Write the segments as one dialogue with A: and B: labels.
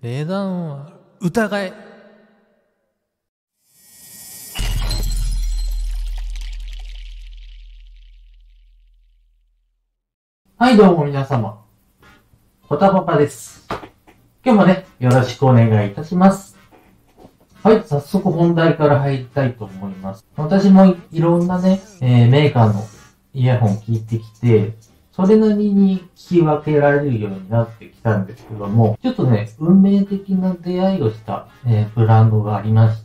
A: 値段は疑え。
B: はい、どうも皆様。こたパパです。今日もね、よろしくお願いいたします。はい、早速本題から入りたいと思います。私もいろんなね、メーカーのイヤホン聞いてきて、それなりに聞き分けられるようになってきたんですけども、ちょっとね、運命的な出会いをした、ブランドがありまして、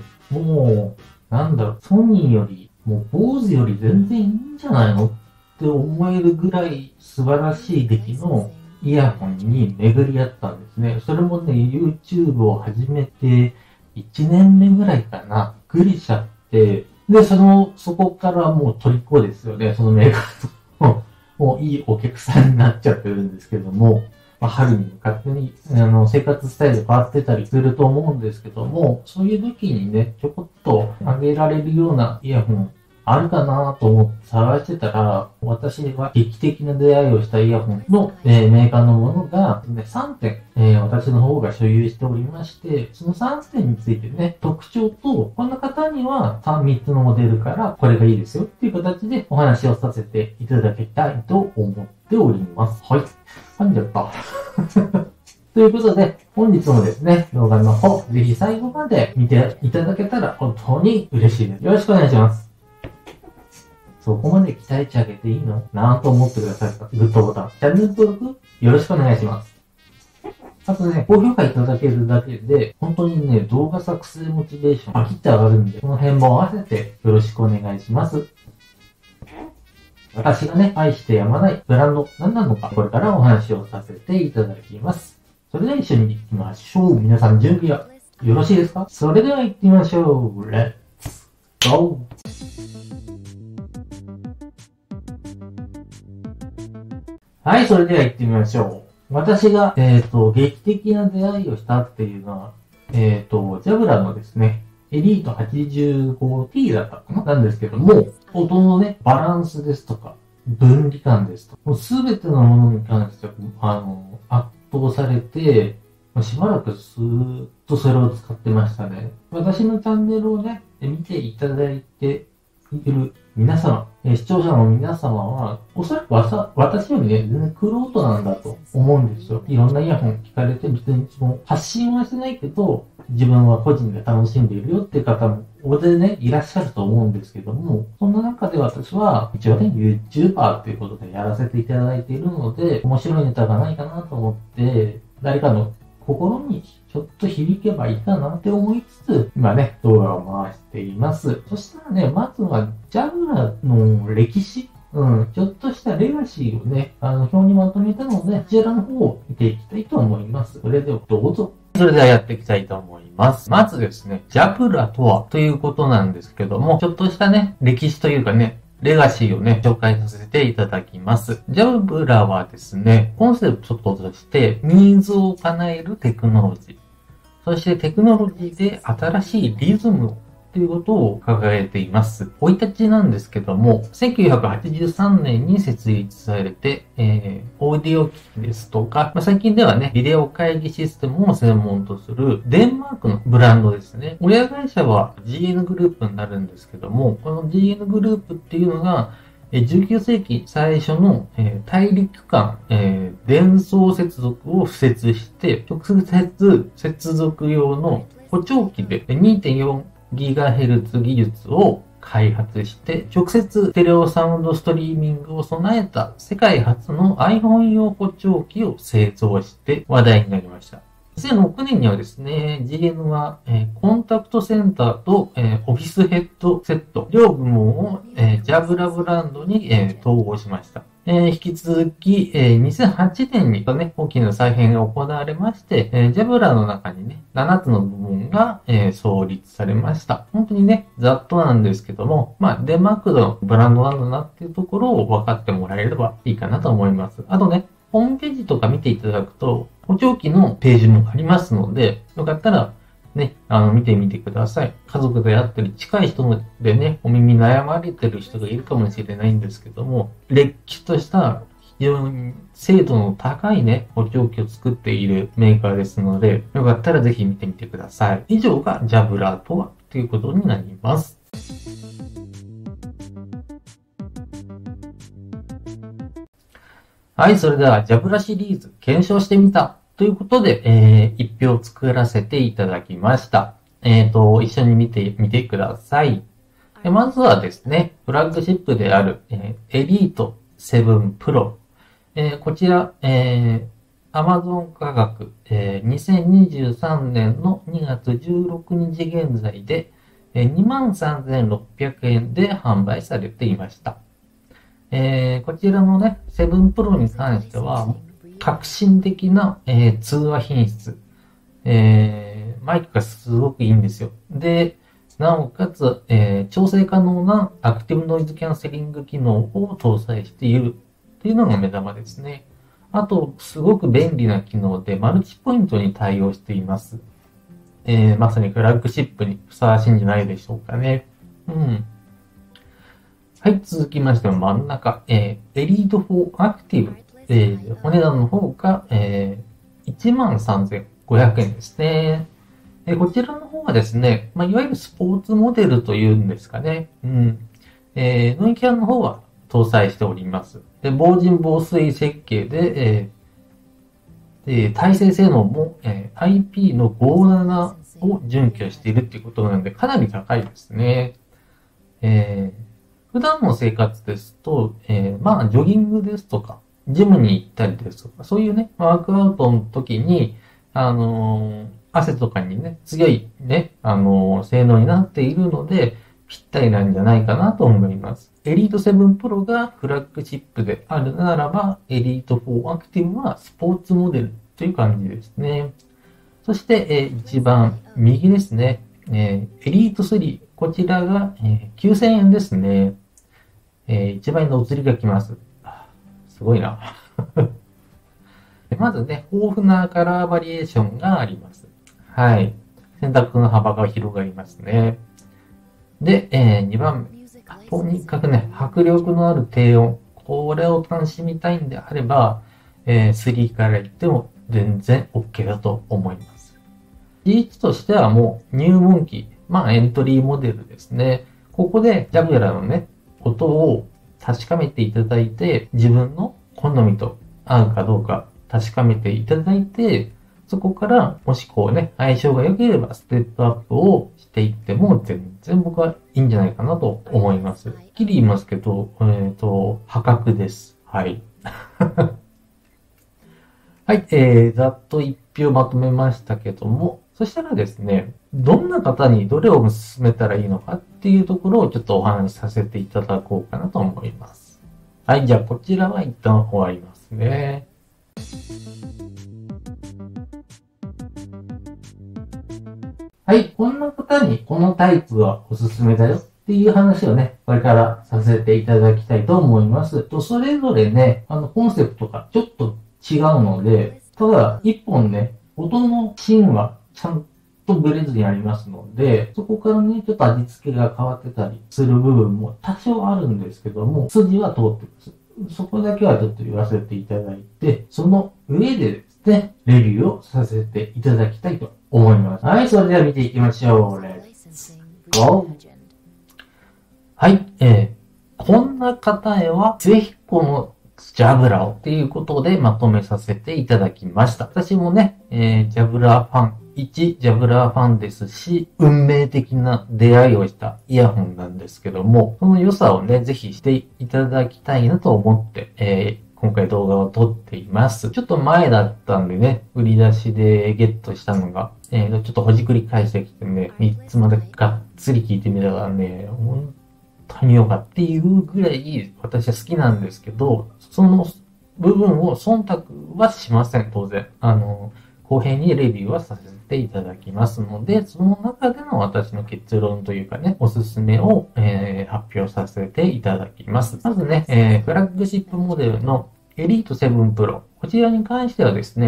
B: もう、ソニーより、もう BOSE より全然いいんじゃないのって思えるぐらい素晴らしい出来のイヤホンに巡り合ったんですね。それもね、YouTube を始めて1年目ぐらいかな。びっくりしちゃって、で、そこからもう虜ですよね。そのメーカーと。もういいお客さんになっちゃってるんですけども、春に向かってね、生活スタイル変わってたりすると思うんですけども、そういう時にね、ちょこっとあげられるようなイヤホンあるかなと思って探してたら、私は劇的な出会いをしたイヤホンの、メーカーのものが、ね、3点、私の方が所有しておりまして、その3点についてね、特徴と、こんな方には3つのモデルからこれがいいですよっていう形でお話をさせていただきたいと思っております。はい。噛んじゃった。ということで、本日もですね、動画の方、ぜひ最後まで見ていただけたら本当に嬉しいです。よろしくお願いします。そこまで期待値上げていいのなんと思ってください。グッドボタン、チャンネル登録、よろしくお願いします。あとね、高評価いただけるだけで、本当にね、動画作成モチベーション、飽きて上がるんで、この辺も合わせてよろしくお願いします。私がね、愛してやまないブランド、何なのか、これからお話をさせていただきます。それでは一緒に行きましょう。皆さん準備はよろしいですか？それでは行ってみましょう。レッツゴー！はい、それでは行ってみましょう。私が、劇的な出会いをしたっていうのは、ジャブラのですね、エリート 85T だったかななんですけども、音のね、バランスですとか、分離感ですとか、もうすべてのものに関しては、圧倒されて、しばらくずーっとそれを使ってましたね。私のチャンネルをね、見ていただいている皆様、視聴者の皆様は、おそらく私よりね、全然玄人なんだと思うんですよ。いろんなイヤホン聞かれて、別に発信はしてないけど、自分は個人で楽しんでいるよっていう方も大勢ね、いらっしゃると思うんですけども、そんな中で私は、一応ね、YouTuber ということでやらせていただいているので、面白いネタがないかなと思って、誰かの心にちょっと響けばいいかなって思いつつ、今ね、動画を回しています。そしたらね、まずは、ジャブラの歴史、ちょっとしたレガシーをね、表にまとめたので、こちらの方を見ていきたいと思います。それではどうぞ。それではやっていきたいと思います。まずですね、ジャブラとはということなんですけども、ちょっとしたね、歴史というかね、レガシーをね、紹介させていただきます。ジャブラはですね、コンセプトとして、ニーズを叶えるテクノロジー。そしてテクノロジーで新しいリズムをということを掲げています。生い立ちなんですけども、1983年に設立されて、オーディオ機器ですとか、最近ではね、ビデオ会議システムを専門とするデンマークのブランドですね。親会社は GN グループになるんですけども、この GN グループっていうのが、19世紀最初の、大陸間、伝送接続を敷設して、直接接続用の補聴器で 2.4GHz 技術を開発して、直接ステレオサウンドストリーミングを備えた世界初の iPhone 用補聴器を製造して話題になりました。2006年にはですね、GN は、コンタクトセンターと、オフィスヘッドセット、両部門を、ジャブラブランドに、統合しました。引き続き、2008年にね、大きな再編が行われまして、ジャブラの中にね、7つの部門が、創立されました。本当にね、ざっとなんですけども、デンマークのブランドなんだなっていうところを分かってもらえればいいかなと思います。あとね、ホームページとか見ていただくと、補聴器のページもありますので、よかったらね、見てみてください。家族であったり、近い人でね、お耳悩まれてる人がいるかもしれないんですけども、れっきとした非常に精度の高いね、補聴器を作っているメーカーですので、よかったらぜひ見てみてください。以上がジャブラとはということになります。はい、それではジャブラシリーズ検証してみたということで、一票作らせていただきました。一緒に見てみてください。まずはですね、フラッグシップである、エリート7 Pro。こちら、Amazon 価格、2023年の2月16日現在で、23,600円で販売されていました。こちらのね、7 Pro に関しては、革新的な、通話品質。マイクがすごくいいんですよ。で、なおかつ、調整可能なアクティブノイズキャンセリング機能を搭載しているっていうのが目玉ですね。あと、すごく便利な機能でマルチポイントに対応しています。まさにフラッグシップにふさわしいんじゃないでしょうかね。うん。はい、続きまして真ん中、エリート4アクティブ、お値段の方が、13,500円ですね。こちらの方はですね、いわゆるスポーツモデルというんですかね。うん。ノイキャンの方は搭載しております。で、防塵防水設計で、耐性性能も、IP の57を準拠しているっていうことなので、かなり高いですね。普段の生活ですと、ジョギングですとか、ジムに行ったりですとか、そういうね、ワークアウトの時に、汗とかにね、強いね、性能になっているので、ぴったりなんじゃないかなと思います。エリート7 Pro がフラッグシップであるならば、エリート4アクティブはスポーツモデルという感じですね。そして、一番右ですね。エリート3。こちらが、9,000円ですね。1倍のお釣りが来ます。すごいな。まずね、豊富なカラーバリエーションがあります。はい。選択の幅が広がりますね。で、2番目。とにかくね、迫力のある低音。これを楽しみたいんであれば、3から言っても全然 OK だと思います。G1 としてはもう入門機、エントリーモデルですね。ここでジャブラのね、音を確かめていただいて、自分の好みと合うかどうか確かめていただいて、そこからもしこうね、相性が良ければステップアップをしていっても全然僕はいいんじゃないかなと思います。はっきり言いますけど、破格です。はい。はい、ざっと一票まとめましたけども、そしたらですね、どんな方にどれを勧めたらいいのかっていうところをちょっとお話しさせていただこうかなと思います。はい、じゃあこちらは一旦終わりますね。はい、こんな方にこのタイプはおすすめだよっていう話をね、これからさせていただきたいと思います。それぞれね、コンセプトがちょっと違うので、ただ、一本ね、音の芯はちゃんとブレずにありますので、そこからね、ちょっと味付けが変わってたりする部分も多少あるんですけども、筋は通ってます。そこだけはちょっと言わせていただいて、その上でですね、レビューをさせていただきたいと思います。はい、それでは見ていきましょう。レッツゴー。はい、こんな方へは、ぜひこのジャブラをっていうことでまとめさせていただきました。私もね、ジャブラファン、一ジャブラファンですし、運命的な出会いをしたイヤホンなんですけども、その良さをね、ぜひしていただきたいなと思って、今回動画を撮っています。ちょっと前だったんでね、売り出しでゲットしたのが、ちょっとほじくり返してきてね、3つまでがっつり聞いてみたらね、本当に良かったっていうぐらい私は好きなんですけど、その部分を忖度はしません、当然。公平にレビューはさせていただきますので、その中での私の結論というかね、おすすめを、発表させていただきます。まずね、フラッグシップモデルのエリート7 Pro。こちらに関してはですね、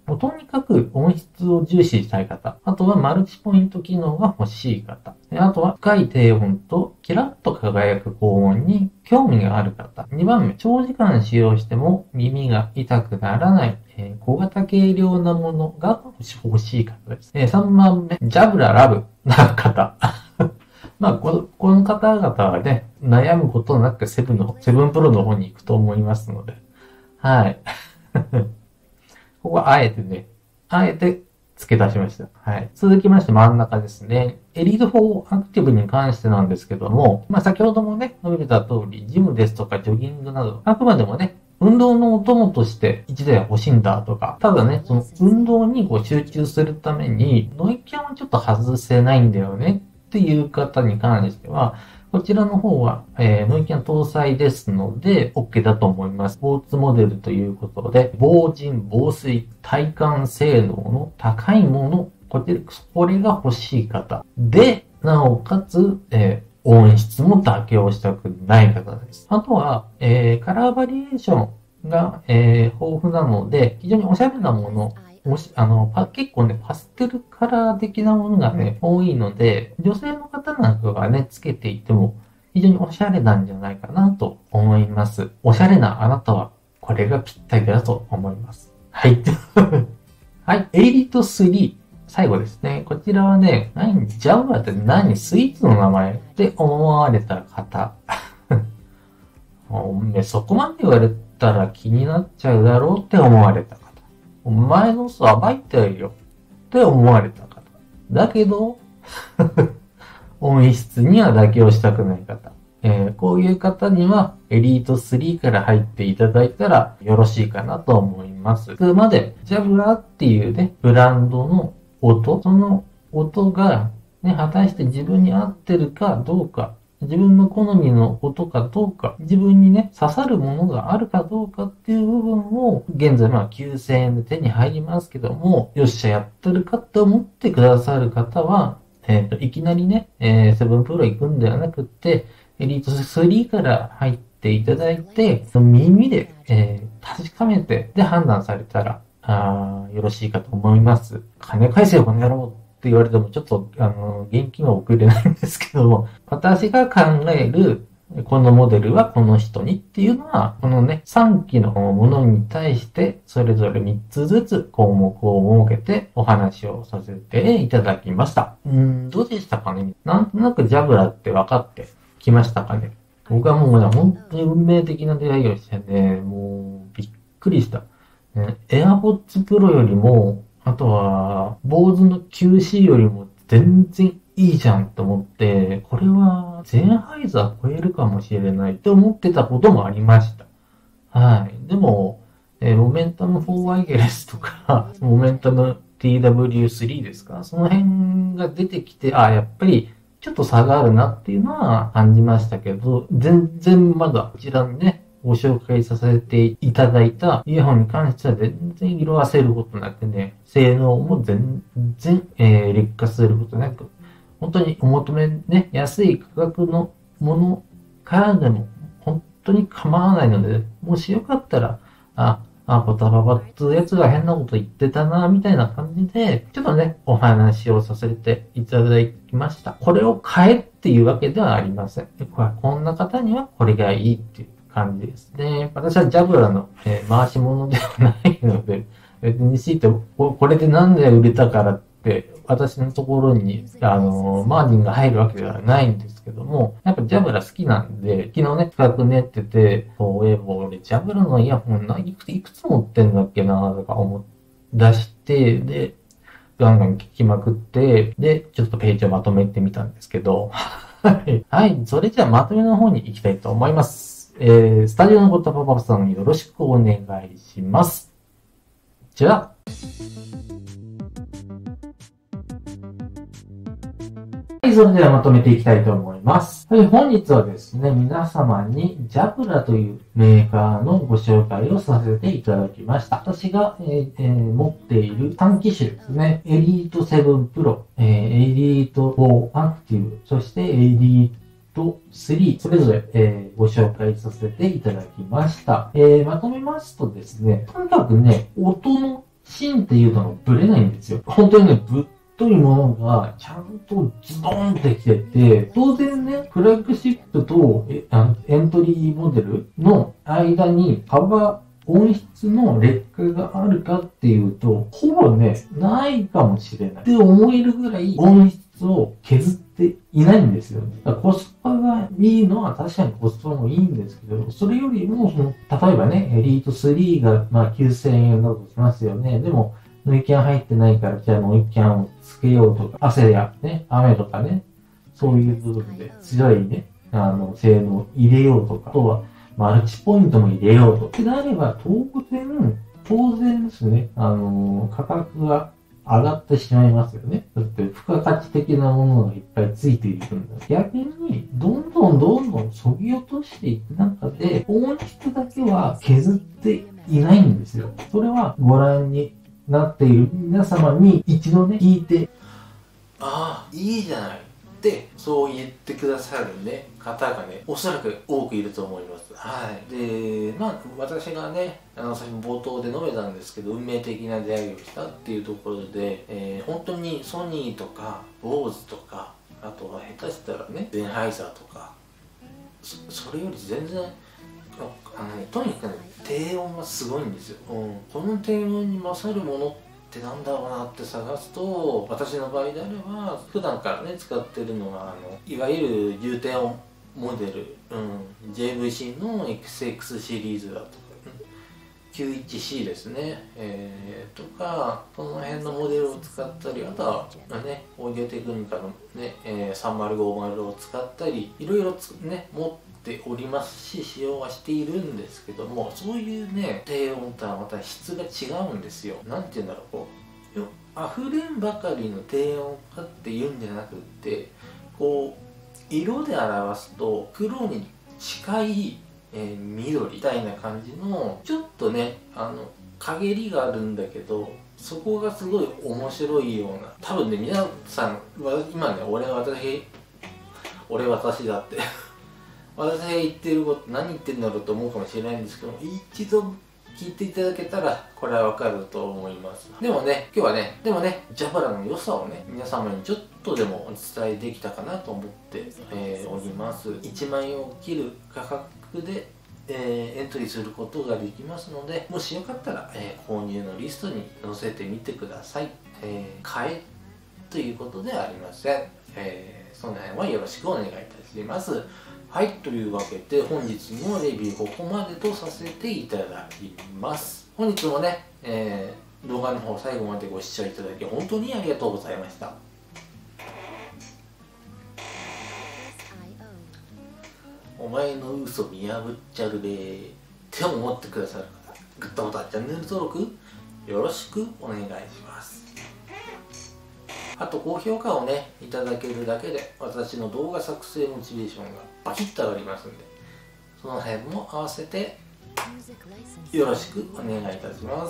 B: もうとにかく音質を重視したい方。あとはマルチポイント機能が欲しい方。あとは深い低音とキラッと輝く高音に興味がある方。2番目、長時間使用しても耳が痛くならない。小型軽量なものが欲しい方です。3番目、ジャブララブな方。まあこの方々はね、悩むことなくセブンプロの方に行くと思いますので。はい。ここはあえて付け出しました。はい。続きまして真ん中ですね。エリート4アクティブに関してなんですけども、まあ先ほどもね、述べた通り、ジムですとかジョギングなど、あくまでもね、運動のお供として1台欲しいんだとか、ただね、その運動に集中するために、ノイキャンはちょっと外せないんだよねっていう方に関しては、こちらの方は、ノイキャン搭載ですので、OK だと思います。スポーツモデルということで、防塵、防水、体感性能の高いもの、これが欲しい方。で、なおかつ、音質も妥協したくない方です。あとは、カラーバリエーションが、豊富なので、非常におしゃれなもの、結構ね、パステルカラー的なものがね、多いので、女性の方なんかがね、つけていても、非常におしゃれなんじゃないかなと思います。おしゃれなあなたは、これがぴったりだと思います。はい。はい。エリート3。最後ですね。こちらはね、ジャブラって何スイーツの名前って思われた方。おめそこまで言われたら気になっちゃうだろうって思われた方。お前の嘘暴いてるよって思われた方。だけど、音質には妥協したくない方。こういう方にはエリート3から入っていただいたらよろしいかなと思います。それまで、ジャブラっていうね、ブランドの音、その音がね、果たして自分に合ってるかどうか、自分の好みの音かどうか、自分にね、刺さるものがあるかどうかっていう部分を、現在9000円で手に入りますけども、よっしゃやってるかって思ってくださる方は、いきなりね、セブンプロ行くんではなくって、エリート3から入っていただいて、耳で、確かめて、で判断されたら、よろしいかと思います。金返せよ、この野郎って言われても、ちょっと、現金は送れないんですけども、私が考える、このモデルはこの人にっていうのは、このね、3機のものに対して、それぞれ3つずつ項目を設けてお話をさせていただきました。どうでしたかね？なんとなくジャブラって分かってきましたかね？僕はもうね、本当に運命的な出会いをしてね、もうびっくりした。AirPods Pro よりも、あとは、BOSE の QC よりも全然いいじゃんと思って、これはゼンハイザー超えるかもしれないって思ってたこともありました。はい。でも、モメンタム4ワイヤレスとか、モメンタム TW3 ですか？その辺が出てきて、やっぱりちょっと差があるなっていうのは感じましたけど、全然まだこちらにね、ご紹介させていただいたイヤホンに関しては全然色あせることなくね、性能も全然、劣化することなく、本当にお求めね、安い価格のものからでも本当に構わないので、もしよかったら、ポタパパってやつが変なこと言ってたな、みたいな感じで、ちょっとね、お話をさせていただきました。これを変えっていうわけではありません。こんな方にはこれがいいっていう感じですね。私はジャブラの、回し物ではないので、別についてこれでなんで売れたからって、私のところに、マージンが入るわけではないんですけども、やっぱジャブラ好きなんで、昨日ね、企画練ってて、そういえば俺、ジャブラのイヤホンいくつ持ってんだっけなとか思い出して、で、ガンガン聞きまくって、で、ちょっとページをまとめてみたんですけど、はい。はい。それじゃあまとめの方に行きたいと思います。スタジオのことパパさんよろしくお願いします。じゃあ、はい、それではまとめていきたいと思います。はい、本日はですね、皆様にジャブラというメーカーのご紹介をさせていただきました。私が、持っている3機種ですね。エリート7 Pro、エリート4アクティブ、そしてエリート3、それぞれ、ご紹介させていただきました。まとめますとですね、とにかくね、音の芯っていうのがブレないんですよ。本当にね、ぶっといものがちゃんとズドンってきてて、当然ね、フラッグシップとエントリーモデルの間に音質の劣化があるかっていうと、ほぼね、ないかもしれない。って思えるぐらい音質を削っていないんですよね。だからコスパがいいのは確かにコスパもいいんですけど、それよりも、例えばね、エリート3が9000円だとしますよね。でも、ノイキャン入ってないから、じゃあノイキャンをつけようとか、汗やね、雨とかね、そういう部分で強いね、性能を入れようとか、あとは、マルチポイントも入れようと。ってなれば、当然ですね、価格が上がってしまいますよね。だって、付加価値的なものがいっぱいついているんだ。逆に、どんどん削ぎ落としていく中で、音質だけは削っていないんですよ。それはご覧になっている皆様に一度ね、聞いて、ああ、いいじゃない。で、そう言ってくださるね、方がね、おそらく多くいると思います。はい。で、私がね、先冒頭で述べたんですけど、運命的な出会いをしたっていうところで、本当にソニーとか、坊主とか、あとは下手したらね、ゼンハイザーとか、それより全然、とにかくね、低音がすごいんですよ。この低音に勝るものってなんだろうなって探すと、私の場合であれば普段からね使ってるのがいわゆる重低音モデル、JVC の XX シリーズだとか、91C ですね、とかこの辺のモデルを使ったり、あとはねオーディオテクニカのね、3050を使ったりいろいろね持っておりますし、使用はしているんですけども、そういうね低音とはまた質が違うんですよ。なんて言うんだろう、こう溢れんばかりの低音かっていうんじゃなくって、こう色で表すと黒に近い、緑みたいな感じのちょっとね陰りがあるんだけど、そこがすごい面白いような、多分ね皆さん今ね俺私だって私が言ってること何言ってんだろうと思うかもしれないんですけども、一度聞いていただけたらこれはわかると思います。でもね今日はねジャブラの良さをね皆様にちょっとでもお伝えできたかなと思って、おります。1万円を切る価格で、エントリーすることができますので、もしよかったら、購入のリストに載せてみてください。買えということではありません。その辺はよろしくお願いいたします。はい、というわけで本日のレビューここまでとさせていただきます。本日もね、動画の方最後までご視聴いただき本当にありがとうございました。お前の嘘見破っちゃるべーって思ってくださる方、グッドボタン、チャンネル登録よろしくお願いします。あと高評価をねいただけるだけで私の動画作成モチベーションがバキッと上がりますんで、その辺も合わせてよろしくお願いいたします。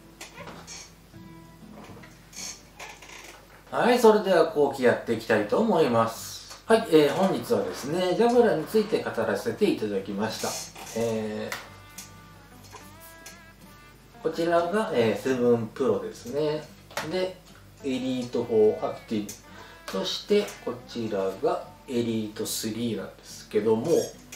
B: はい、それでは後期やっていきたいと思います。はい、本日はですねジャブラについて語らせていただきました。こちらが、7 Pro ですね。でエリート4アクティブ、そしてこちらがエリート3なんですけども、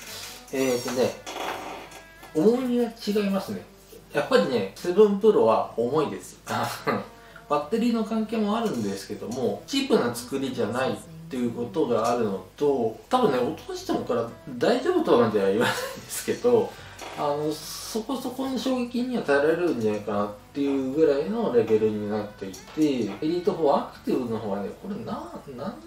B: 重みが違いますね。やっぱりね7 Pro は重いですバッテリーの関係もあるんですけども、チープな作りじゃないっていうことがあるのと、多分ね落としてもから大丈夫とまでは言わないんですけど、そこそこの衝撃には耐えられるんじゃないかなっていうぐらいのレベルになっていて、エリート4アクティブの方はね、これ何が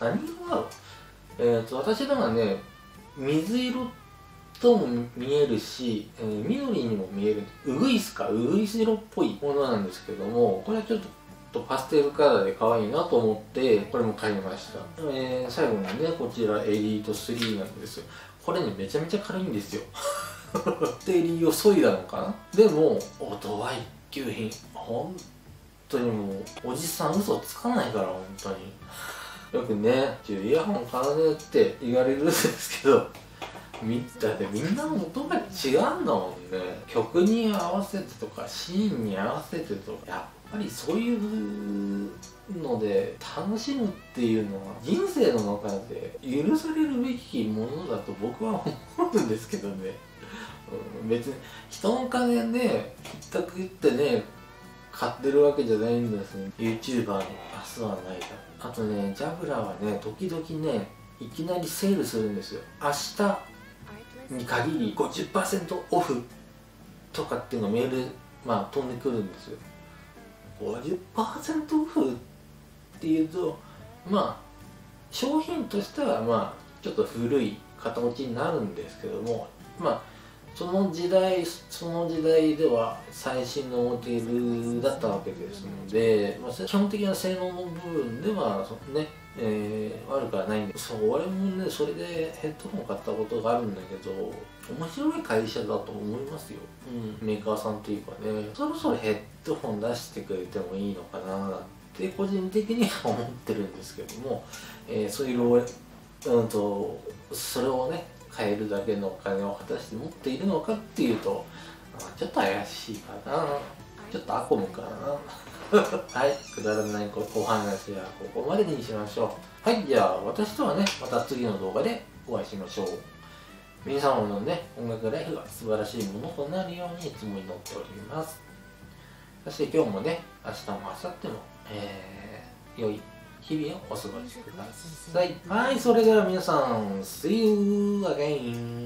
B: 私のがね水色とも見えるし、緑にも見えるウグイス色っぽいものなんですけども、これはちょっとパステルカラーで可愛いなと思ってこれも買いました。最後にねこちらエリート3なんですよ。これねめちゃめちゃ軽いんですよバッテリーを削いだのかな。でも音は一級品、本当にもうおじさん嘘つかないから本当によくねイヤホン買うねって言われるんですけど、みんなの音が違うんだもんね、曲に合わせてとかシーンに合わせてとか、やっぱりそういうので楽しむっていうのは人生の中で許されるべきものだと僕は思うんですけどね。別に人の金でひったくってね買ってるわけじゃないんですね。 YouTuber に明日はないだ。あとね、ジャブラはね時々ねいきなりセールするんですよ。明日に限り 50% オフとかっていうのがメール飛んでくるんですよ。 50% オフっていうと商品としてはちょっと古い型落ちになるんですけども、その時代では最新のモデルだったわけですので、基本的な性能の部分ではね、悪くはないんです。俺もねそれでヘッドホン買ったことがあるんだけど、面白い会社だと思いますよ、メーカーさんというかね。そろそろヘッドホン出してくれてもいいのかななんて個人的には思ってるんですけども、そういうそれをね買えるだけのお金を果たして持っているのかっていうとちょっと怪しいかな、ちょっとアコムかなはい、くだらないお話はここまでにしましょう。はい、じゃあ私とはねまた次の動画でお会いしましょう。皆様のね音楽ライフが素晴らしいものとなるようにいつも祈っております。そして今日もね明日も明後日も、良い日々をお過ごしください。はい、それでは皆さん See you again!